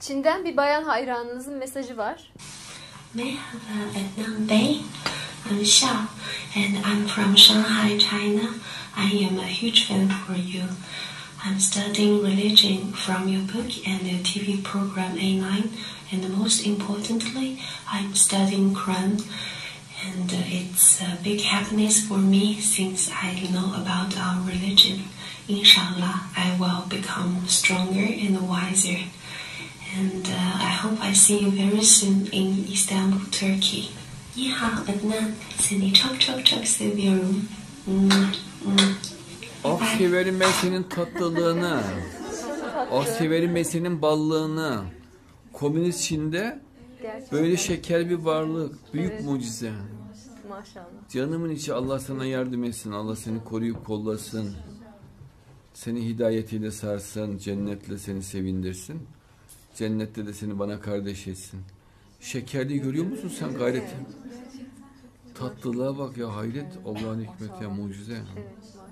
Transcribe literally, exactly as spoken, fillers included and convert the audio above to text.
Çin'den bir bayan hayranınızın mesajı var. Merhaba Adnan Bey, I'm Xiao and I'm from Shanghai, China. I am a huge fan for you. I'm studying religion from your book and the T V program A nine, and most importantly, I'm studying Quran, and it's a big happiness for me since I know about our religion. Inshallah, I will become stronger and wiser. And uh, I hope I see you very soon in Istanbul, Turkey. 你好 Adnan, seni çok çok çok seviyorum. Ah severim ben senin tatlılığını. Ah severim ben senin ballığını. Komünist Çin'de Gerçekten. böyle şeker bir varlık. Büyük Evet. mucize. Maşallah. Canımın içi, Allah sana yardım etsin. Allah seni koruyup kollasın. Seni hidayetiyle sarsın. Cennetle seni sevindirsin. Cennette de seni bana kardeş etsin. Şekerliği görüyor musun sen gayreti? Tatlılığa bak ya, hayret. Allah'ın hikmeti ya, mucize. Evet.